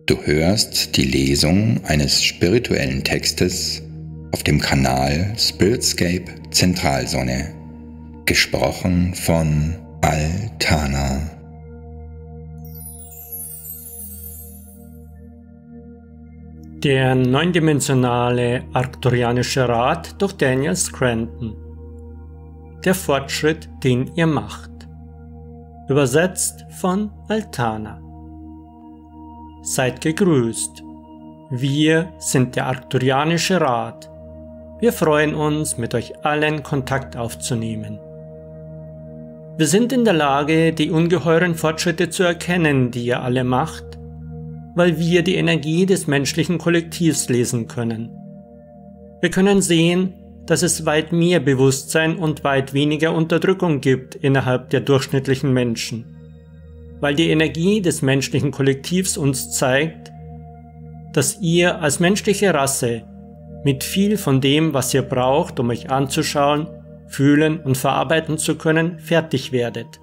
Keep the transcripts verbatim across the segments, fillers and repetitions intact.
Du hörst die Lesung eines spirituellen Textes auf dem Kanal Spiritscape Zentralsonne, gesprochen von Altana. Der neundimensionale Arcturianische Rat durch Daniel Scranton. Der Fortschritt, den ihr macht. Übersetzt von Altana. Seid gegrüßt. Wir sind der Arcturianische Rat. Wir freuen uns, mit euch allen Kontakt aufzunehmen. Wir sind in der Lage, die ungeheuren Fortschritte zu erkennen, die ihr alle macht, weil wir die Energie des menschlichen Kollektivs lesen können. Wir können sehen, dass es weit mehr Bewusstsein und weit weniger Unterdrückung gibt innerhalb der durchschnittlichen Menschen, weil die Energie des menschlichen Kollektivs uns zeigt, dass ihr als menschliche Rasse mit viel von dem, was ihr braucht, um euch anzuschauen, fühlen und verarbeiten zu können, fertig werdet.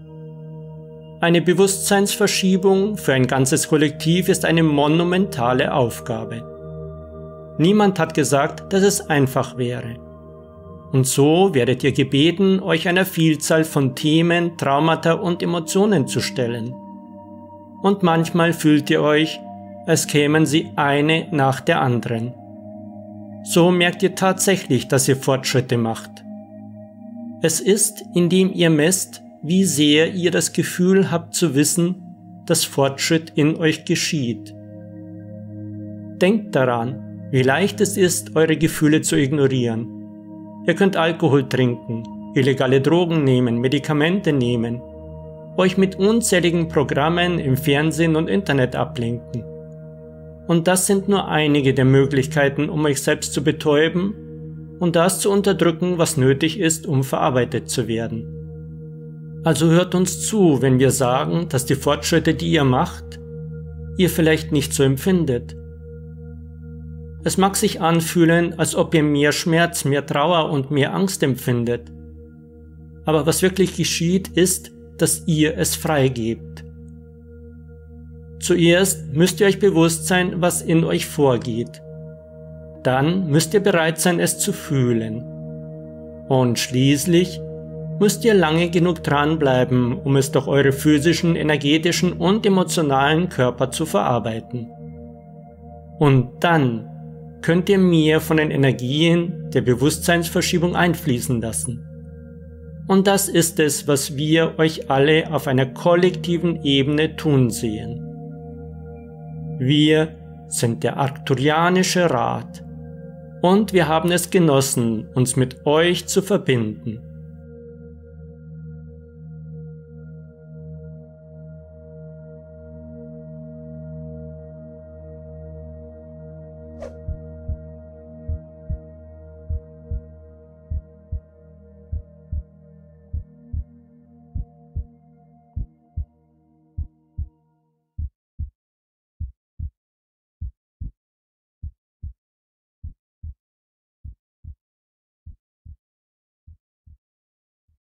Eine Bewusstseinsverschiebung für ein ganzes Kollektiv ist eine monumentale Aufgabe. Niemand hat gesagt, dass es einfach wäre. Und so werdet ihr gebeten, euch einer Vielzahl von Themen, Traumata und Emotionen zu stellen. Und manchmal fühlt ihr euch, als kämen sie eine nach der anderen. So merkt ihr tatsächlich, dass ihr Fortschritte macht. Es ist, indem ihr messt, wie sehr ihr das Gefühl habt zu wissen, dass Fortschritt in euch geschieht. Denkt daran, wie leicht es ist, eure Gefühle zu ignorieren. Ihr könnt Alkohol trinken, illegale Drogen nehmen, Medikamente nehmen, euch mit unzähligen Programmen im Fernsehen und Internet ablenken. Und das sind nur einige der Möglichkeiten, um euch selbst zu betäuben und das zu unterdrücken, was nötig ist, um verarbeitet zu werden. Also hört uns zu, wenn wir sagen, dass die Fortschritte, die ihr macht, ihr vielleicht nicht so empfindet. Es mag sich anfühlen, als ob ihr mehr Schmerz, mehr Trauer und mehr Angst empfindet. Aber was wirklich geschieht, ist, dass ihr es freigebt. Zuerst müsst ihr euch bewusst sein, was in euch vorgeht. Dann müsst ihr bereit sein, es zu fühlen. Und schließlich müsst ihr lange genug dranbleiben, um es durch eure physischen, energetischen und emotionalen Körper zu verarbeiten. Und dann könnt ihr mehr von den Energien der Bewusstseinsverschiebung einfließen lassen. Und das ist es, was wir euch alle auf einer kollektiven Ebene tun sehen. Wir sind der Arcturianische Rat und wir haben es genossen, uns mit euch zu verbinden.